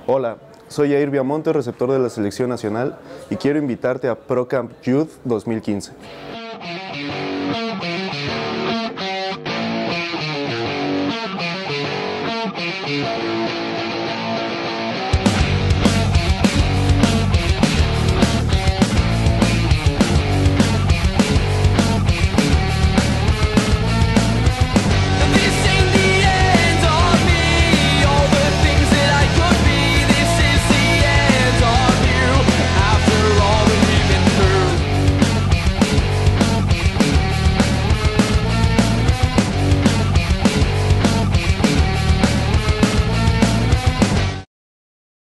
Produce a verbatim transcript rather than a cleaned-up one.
Hola, soy Jair Viamonte, receptor de la Selección Nacional, y quiero invitarte a ProCamp Youth dos mil quince.